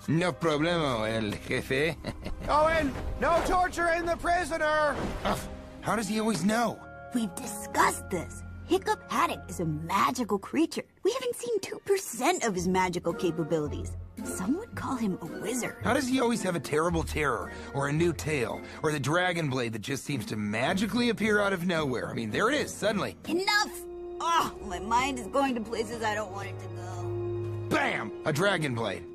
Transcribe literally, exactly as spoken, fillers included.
No problemo, el jefe. Owen, no torturing the prisoner! Ugh, how does he always know? We've discussed this. Hiccup Haddock is a magical creature. We haven't seen two percent of his magical capabilities. Some would call him a wizard. How does he always have a terrible terror, or a new tail, or the dragon blade that just seems to magically appear out of nowhere? I mean, there it is, suddenly. Enough! Oh, my mind is going to places I don't want it to go. Bam! A dragon blade.